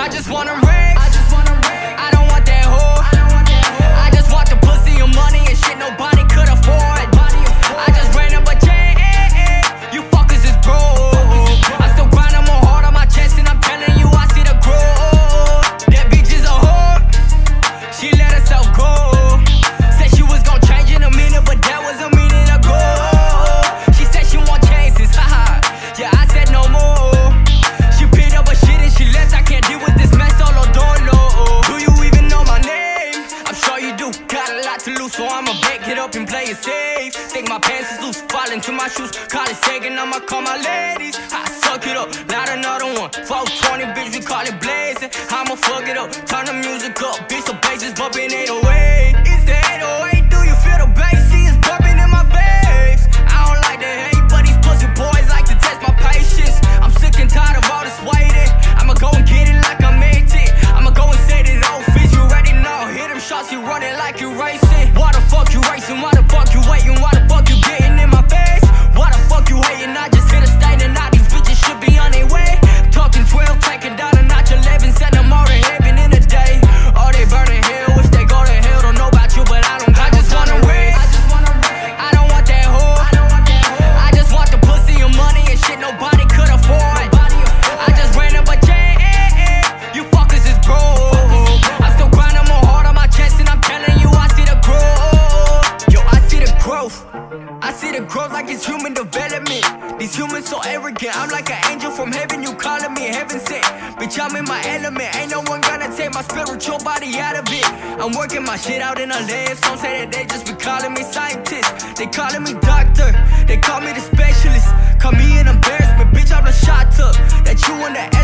I just wanna rich. I don't want that hoe. I just want the pussy and money and shit nobody could afford. I just ran up a chain. You fuckers is broke. I still grinding more hard on my chest, and I'm telling you I see the growth. That bitch is a whore. She let herself go. Said she was gon' change in a minute, but that was a minute ago. She said she want chances, haha. Yeah, I said no more. She picked up her shit and she left. I can't deal with this mess solo dolo. Do you even know my name? I'm sure you do. Got a lot to lose, so I'ma back it up and play it safe. Think my pants is loose, fall into my shoes. Call it second, I'ma call my ladies. I suck it up, not another one. 420, bitch, we call it blazing. I'ma fuck it up, turn the music up. Bitch, the bass is bumping 808. It's the 808, do you feel the bass? See, it's bumping in my face. I don't like the hate, but these pussy boys like to test my patience. I'm sick and tired of all this waiting. I'ma go and get it like I'm 18. I'ma go and say that old fish, you ready now. Hit them shots, you running like you racing. Why the fuck you racing? Why the fuck you waiting? Why the fuck you getting in my face? Why the fuck you hating? I just hit a stain and now these bitches should be on their way. Talking 12, take it down a notch 11, send them all to heaven in a day. Oh, they burning hell, if they go to hell, don't know about you, but I don't. I just wanna rich. I don't want that hoe. I just want the pussy and money and shit nobody could afford. I just ran up a chain. You fuckers is broke. I still grinding more hard on my chest, and I'm telling you I see the growth. Yo, I see the growth. I see the growth like it's human development. These humans so arrogant. I'm like an angel from heaven, you calling me heaven sent. Bitch, I'm in my element. Ain't no one gonna take my spiritual body out of it. I'm working my shit out in a lab. Some say that they just be calling me scientist. They calling me doctor. They call me the specialist. Call me an embarrassment. Bitch, I'm the shot up that you in the